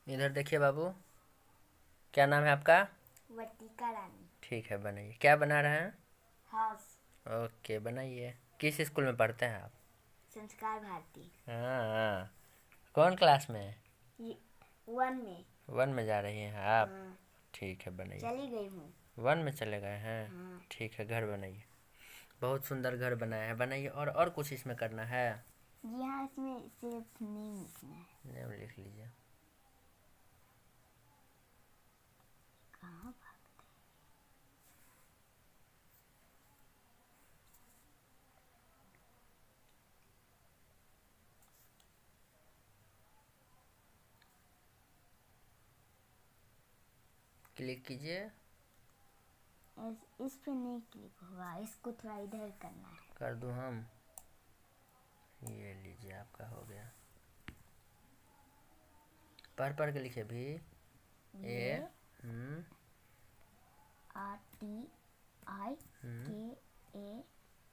इधर देखिए बाबू, क्या नाम है आपका? वर्तिका रानी। ठीक है, बनाइए। क्या बना रहे हैं? हाउस। ओके, बनाइए। किस स्कूल में पढ़ते हैं आप? संस्कार भारती। हाँ। कौन क्लास में है? ये 1 में। 1 में जा रही हैं आप? हाँ, ठीक है, बनाइए। चली गई हूँ। 1 में चले गए हैं? हाँ। ठीक है, घर बनाइए। बहुत सुंदर घर बनाया है, बनाइए। और कुछ इसमें करना है? जी हाँ, इसमें सिर्फ नेम लिखना है। नेम लिख लीजिए। कहाँ भागते क्लिक कीजिए। इस पे नहीं क्लिक होगा, इसको थोड़ा इधर करना है। कर दूँ हम? ये लीजिए, आपका हो गया। पढ़ के लिखिए भी। ये हम्म RTIKA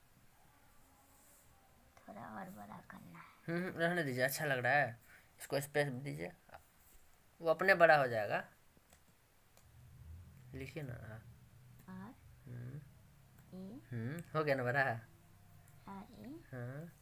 थोड़ा और बड़ा करना है। रहने दीजिए, अच्छा लग रहा है। इसको स्पेस दीजिए, वो अपने बड़ा हो जाएगा। लिखिए ना। हो गया ना बड़ा? हाँ।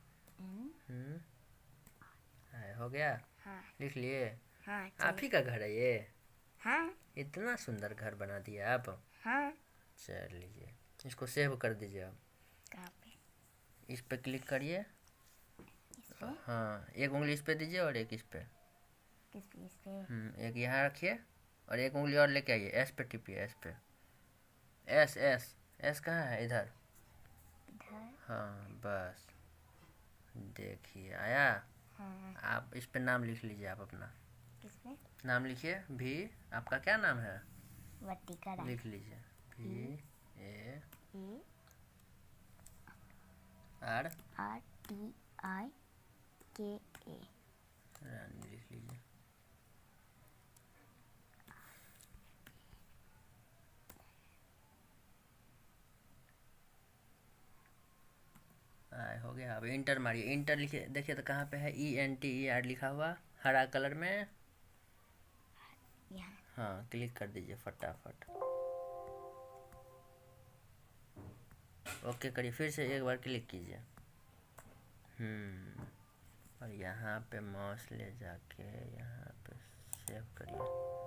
हो गया। हाँ। लिख लिए? हाँ, आप ही का घर है ये? हाँ। इतना सुंदर घर बना दिया आप। हाँ। चलिए, इसको सेव कर दीजिए आप। कहाँ पे? इस पे क्लिक करिए। इस पे? हाँ, एक उंगली इस पे दीजिए और एक इस पे। किस पे? इस पे? एक यहाँ रखिए और एक उंगली और लेके आइए। एस पे टिपिए, एस पे। एस एस एस कहाँ है? इधर। इधर। हाँ, बस। देखिए, आया? हाँ। आप इस पे नाम लिख लीजिए, आप अपना किस पे? नाम लिखिए। भी। आपका क्या नाम है? वर्तिका रानी। लिख लीजिए। VAR। RTIKA। रानी लिख लीजिए। हो गया। अब इंटर मारिए। इंटर लिखिए, देखिए तो कहाँ पे है? ENTER लिखा हुआ हरा कलर में। यहाँ। हाँ, क्लिक कर दीजिए फटाफट। ओके करिए, फिर से एक बार क्लिक कीजिए। और यहाँ पे माउस ले जाके यहाँ पे सेव करिए।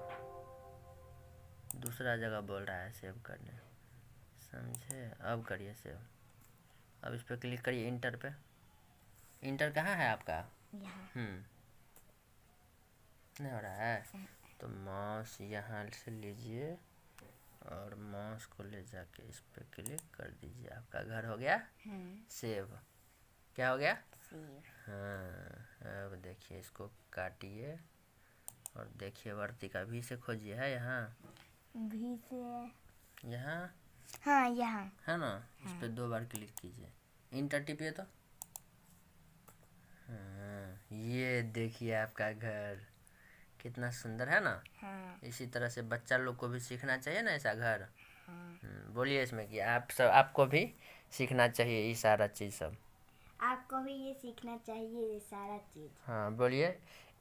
दूसरा जगह बोल रहा है सेव करने, समझे? अब करिए सेव। अब इस पर क्लिक करिए, इंटर पे। इंटर कहाँ है आपका? यहाँ। नहीं हो रहा है तो माउस यहाँ से लीजिए और माउस को ले जाके इस पे क्लिक कर दीजिए। आपका घर हो गया सेव। क्या हो गया? सेव। हाँ, अब देखिए, इसको काटिए और देखिए वर्तिका भी से खोजिए। है यहाँ? भी से? यहाँ? हाँ, यहाँ है ना? इस पे 2 बार क्लिक कीजिए, इंटर टिपिए तो। हाँ, ये देखिए आपका घर कितना सुंदर है ना? हाँ। इसी तरह से बच्चा लोग को भी सीखना चाहिए ना ऐसा घर। हाँ। बोलिए इसमें कि आपको भी सीखना चाहिए ये सारा चीज़ सब। आपको भी ये सीखना चाहिए ये सारा चीज। हाँ, बोलिए।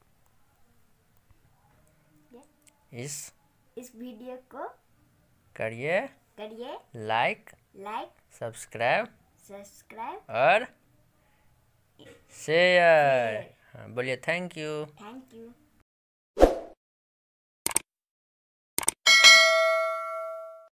इस वीडियो को करिए लाइक सब्सक्राइब सब्सक्राइब और शेयर। हाँ, बोलिए थैंक यू। Thank you.